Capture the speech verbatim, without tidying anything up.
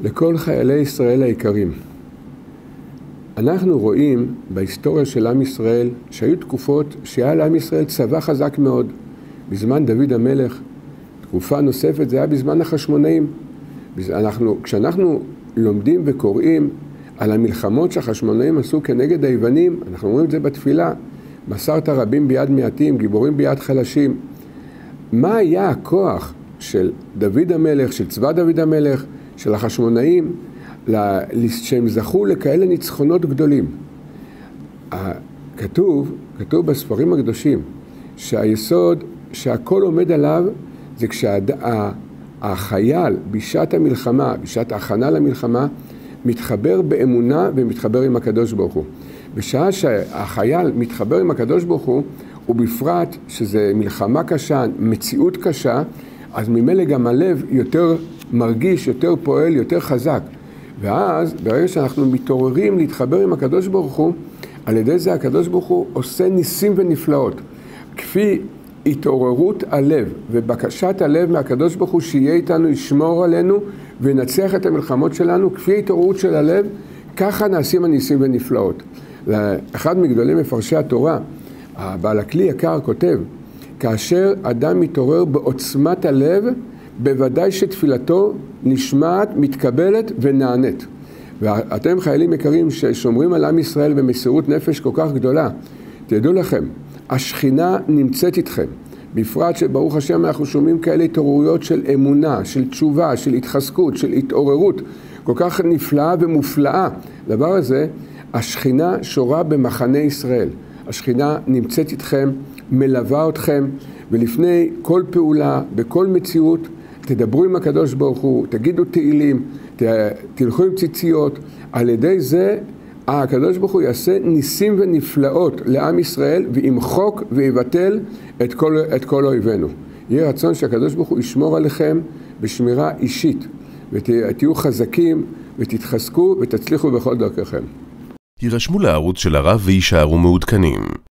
לכל חיילי ישראל היקרים. אנחנו רואים בהיסטוריה של עם ישראל שהיו תקופות שהיה לעם ישראל צבא חזק מאוד. בזמן דוד המלך, תקופה נוספת זה היה בזמן החשמונאים. אנחנו, כשאנחנו לומדים וקוראים על המלחמות שהחשמונאים עשו כנגד היוונים, אנחנו רואים את זה בתפילה, מסרת רבים ביד מעטים, גיבורים ביד חלשים. מה היה הכוח של דוד המלך, של צבא דוד המלך, של החשמונאים, שהם זכו לכאלה ניצחונות גדולים? כתוב, כתוב בספרים הקדושים, שהיסוד שהכל עומד עליו זה כשהחייל בשעת המלחמה, בשעת ההכנה למלחמה, מתחבר באמונה ומתחבר עם הקדוש ברוך הוא. בשעה שהחייל מתחבר עם הקדוש ברוך הוא, ובפרט שזה מלחמה קשה, מציאות קשה, אז ממילא גם הלב יותר מרגיש, יותר פועל, יותר חזק. ואז ברגע שאנחנו מתעוררים להתחבר עם הקדוש ברוך הוא, על ידי זה הקדוש ברוך הוא עושה ניסים ונפלאות. כפי התעוררות הלב ובקשת הלב מהקדוש ברוך הוא שיהיה איתנו, ישמור עלינו ונצח את המלחמות שלנו, כפי התעוררות של הלב, ככה נעשים הניסים ונפלאות. אחד מגדולי מפרשי התורה, בעל הכלי יקר, כותב, כאשר אדם מתעורר בעוצמת הלב, בוודאי שתפילתו נשמעת, מתקבלת ונענית. ואתם חיילים יקרים ששומרים על עם ישראל במסירות נפש כל כך גדולה, תדעו לכם, השכינה נמצאת איתכם. בפרט שברוך השם אנחנו שומעים כאלה התעוררויות של אמונה, של תשובה, של התחזקות, של התעוררות, כל כך נפלאה ומופלאה. דבר הזה, השכינה שורה במחנה ישראל. השכינה נמצאת איתכם, מלווה אתכם, ולפני כל פעולה, בכל מציאות, תדברו עם הקדוש ברוך הוא, תגידו תהילים, תלכו עם ציציות. על ידי זה הקדוש ברוך הוא יעשה ניסים ונפלאות לעם ישראל, וימחוק ויבטל את כל, את כל אויבינו. יהיה רצון שהקדוש ברוך הוא ישמור עליכם בשמירה אישית, ותהיו חזקים ותתחזקו ותצליחו בכל דרככם. הירשמו לערוץ של הרב וישארו מעודכנים.